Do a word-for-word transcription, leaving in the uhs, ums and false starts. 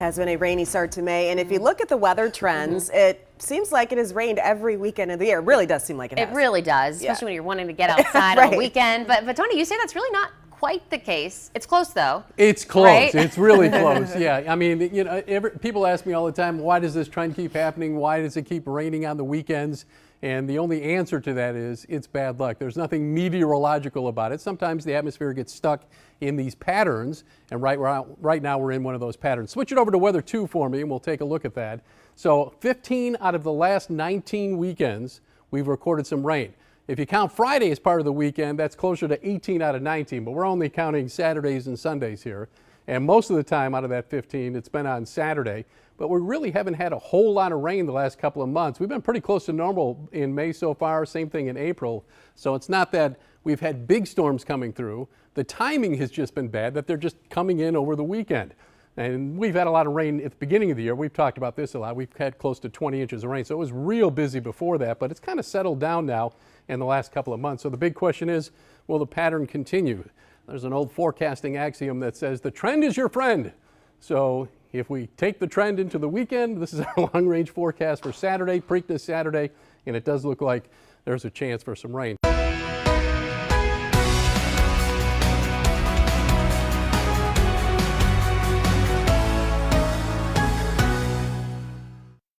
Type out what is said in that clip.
Has been a rainy start to May, and if you look at the weather trends, mm-hmm. it seems like it has rained every weekend of the year. It really does seem like it has. It really does, especially yeah. when you're wanting to get outside right. on a weekend. But, but Tony, you say that's really not quite the case. It's close, though. It's close. Right? It's really close. Yeah. I mean, you know, every, people ask me all the time, why does this trend keep happening? Why does it keep raining on the weekends? And the only answer to that is it's bad luck. There's nothing meteorological about it. Sometimes the atmosphere gets stuck in these patterns, and right, right now we're in one of those patterns. Switch it over to Weather two for me, and we'll take a look at that. So fifteen out of the last nineteen weekends, we've recorded some rain. If you count Friday as part of the weekend, that's closer to eighteen out of nineteen, but we're only counting Saturdays and Sundays here. And most of the time out of that fifteen, it's been on Saturday. But we really haven't had a whole lot of rain the last couple of months. We've been pretty close to normal in May so far, same thing in April. So it's not that we've had big storms coming through. The timing has just been bad, that they're just coming in over the weekend. And we've had a lot of rain at the beginning of the year. We've talked about this a lot. We've had close to twenty inches of rain. So it was real busy before that, but it's kind of settled down now in the last couple of months. So the big question is, will the pattern continue? There's an old forecasting axiom that says the trend is your friend. So if we take the trend into the weekend, this is our long-range forecast for Saturday, Preakness Saturday, and it does look like there's a chance for some rain.